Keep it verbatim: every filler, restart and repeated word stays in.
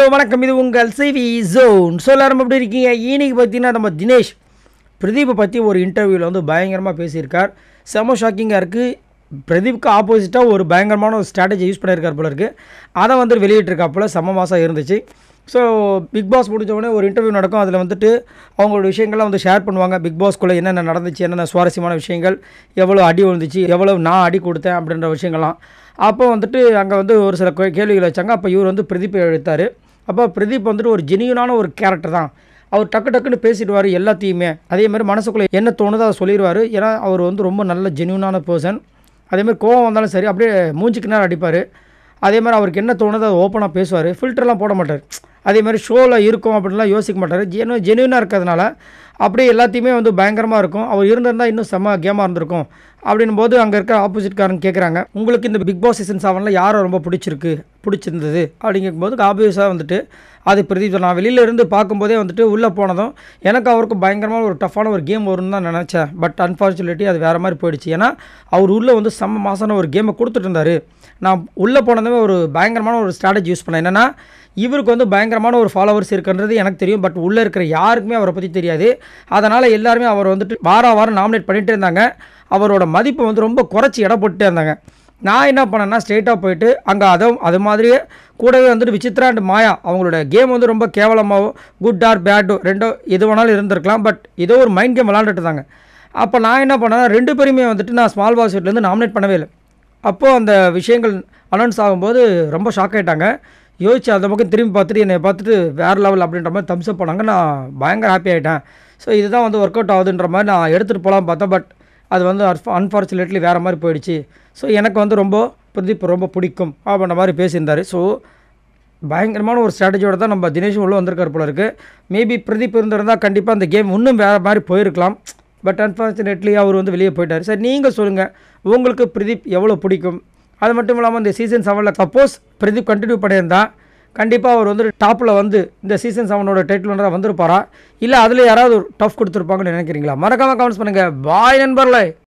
வணக்கம். இது உங்கள் சிவி ஜோன். ஸோ எல்லாரும் எப்படி இருக்கீங்க? இன்னைக்கு பார்த்தீங்கன்னா நம்ம தினேஷ் பிரதீப்பை பற்றி ஒரு இன்டர்வியூவில் வந்து பயங்கரமாக பேசியிருக்கார். செம ஷாக்கிங்காக இருக்குது. பிரதீப்க்கு ஆப்போசிட்டாக ஒரு பயங்கரமான ஒரு ஸ்ட்ராட்டஜி யூஸ் பண்ணியிருக்கார் போல இருக்குது. அதை வந்து வெளியிட்டிருக்காப்புல செம மாதம் இருந்துச்சு. ஸோ பிக் பாஸ் முடிஞ்ச ஒரு இன்டர்வியூ நடக்கும். அதில் வந்துட்டு அவங்களோட விஷயங்கள்லாம் வந்து ஷேர் பண்ணுவாங்க. பிக் பாஸ்க்குள்ளே என்னென்ன நடந்துச்சு, என்னென்ன சுவாரஸ்யமான விஷயங்கள், எவ்வளோ அடி விழுந்துச்சு, எவ்வளோ நான் அடி கொடுத்தேன் அப்படின்ற விஷயங்கள்லாம். அப்போ வந்துட்டு அங்கே வந்து ஒரு சில கேள்விகள் வச்சாங்க. அப்போ இவர் வந்து பிரதீப்பை எழுத்தார். அப்போ பிரதீப் வந்துட்டு ஒரு ஜெனியூனான ஒரு கேரக்டர் தான். அவர் டக்கு டக்குன்னு பேசிடுவார் எல்லாத்தையுமே. அதேமாதிரி மனசுக்குள்ளே என்ன தோணுதோ அதை சொல்லிடுவார். ஏன்னா அவர் வந்து ரொம்ப நல்ல ஜெனியூனான பர்சன். அதேமாதிரி கோவம் வந்தாலும் சரி அப்படியே மூஞ்சிக்கு நேரம் அடிப்பார். அதே மாதிரி அவருக்கு என்ன தோணுதோ அதை ஓப்பனாக பேசுவார். ஃபில்டர்லாம் போட மாட்டார். அதே மாதிரி ஷோவில் இருக்கும் அப்படின்லாம் யோசிக்க மாட்டார். ஜெனு ஜெனுவினாக இருக்கிறதுனால அப்படியே எல்லாத்தையுமே வந்து பயங்கரமாக இருக்கும். அவர் இருந்திருந்தால் இன்னும் செம்ம கேமாக இருந்திருக்கும். அப்படின்னும் போது அங்கே இருக்கிற ஆப்போசிட்காரன் கேட்குறாங்க, உங்களுக்கு இந்த பிக் பாஸ் சீசன் செவனில் யாரை ரொம்ப பிடிச்சிருக்கு பிடிச்சிருந்தது அப்படிங்கும்போது ஆப்வியஸாக வந்துட்டு அது பிரதீப். நான் வெளியில இருந்து பார்க்கும்போதே வந்துட்டு உள்ளே போனதும் எனக்கு அவருக்கு பயங்கரமான ஒரு டஃப்பான ஒரு கேம் வரும்னு தான் நினச்சேன். பட் அன்ஃபார்ச்சுனேட்லி அது வேறு மாதிரி போயிடுச்சு. ஏன்னா அவர் உள்ளே வந்து செம்ம மாசான ஒரு கேமை கொடுத்துட்டு இருந்தார். நான் உள்ளே போனதுமே ஒரு பயங்கரமான ஒரு ஸ்ட்ராட்டஜி யூஸ் பண்ணேன். என்னென்னா இவருக்கு வந்து பயங்கரமான ஒரு ஃபாலோவர்ஸ் இருக்குன்றது எனக்கு தெரியும். பட் உள்ளே இருக்கிற யாருக்குமே அவரை பற்றி தெரியாது. அதனால் எல்லாருமே அவர் வந்துட்டு வாரம் வாரம் நாமினேட் பண்ணிகிட்டே இருந்தாங்க. அவரோட மதிப்பை வந்து ரொம்ப குறைச்சி எடை போட்டுட்டே இருந்தாங்க. நான் என்ன பண்ணேன்னா ஸ்ட்ரெயிட்டாக போயிட்டு அங்கே அதை அது மாதிரியே கூடவே வந்துட்டு விசித்ரா அண்ட் மாயா அவங்களோட கேம் வந்து ரொம்ப கேவலமாகவும் குட் ஆர் பேட்டோ ரெண்டோ எது வேணாலும் இருந்திருக்கலாம். பட் ஏதோ ஒரு மைண்ட் கேம் விளாண்டுட்டு இருந்தாங்க. அப்போ நான் என்ன பண்ணேன்னா ரெண்டு பேருமே வந்துட்டு நான் ஸ்மால் பாஸ் வீட்லேருந்து நாமினேட் பண்ணவே இல்லை. அப்போது அந்த விஷயங்கள் அனௌன்ஸ் ஆகும்போது ரொம்ப ஷாக் ஆகிட்டாங்க. யோசிச்சு அந்த பக்கம் திரும்பி பார்த்துட்டு என்னை பார்த்துட்டு வேறு லெவல் அப்படின்ற மாதிரி தம்ஸ் அப் பண்ணாங்க. நான் பயங்கர ஹாப்பி ஆகிட்டேன். ஸோ இதுதான் வந்து ஒர்க் அவுட் ஆகுதுன்ற மாதிரி நான் எடுத்துகிட்டு போகலாம் பார்த்தேன். பட் அது வந்து அன்ஃபார்ச்சுனேட்லி வேறு மாதிரி போயிடுச்சு. ஸோ எனக்கு வந்து ரொம்ப பிரதீப் ரொம்ப பிடிக்கும் அப்படின்ற மாதிரி பேசியிருந்தார். ஸோ பயங்கரமான ஒரு ஸ்ட்ராட்டஜியோடு தான் நம்ம தினேஷ் உள்ளே வந்திருக்கார் போல இருக்குது. மேபி பிரதீப் இருந்திருந்தால் கண்டிப்பாக அந்த கேம் இன்னும் வேறு மாதிரி போயிருக்கலாம். பட் அன்ஃபார்ச்சுனேட்லி அவர் வந்து வெளியே போயிட்டார். சரி, நீங்கள் சொல்லுங்கள், உங்களுக்கு பிரதீப் எவ்வளோ பிடிக்கும்? அது மட்டும் இல்லாமல் இந்த சீசன் செவனில் சப்போஸ் பிரதீப் கண்டினியூ பண்ணியிருந்தால் கண்டிப்பாக அவர் வந்து டாப்பில் வந்து இந்த சீசன் செவனோட டைட்டில் ஒன்றா வந்திருப்பாரா, இல்லை அதில் யாராவது ஒரு டஃப் கொடுத்துருப்பாங்கன்னு நினைக்கிறீங்களா? மறக்காமல் கமெண்ட்ஸ் பண்ணுங்கள். பாய் நண்பர்களே.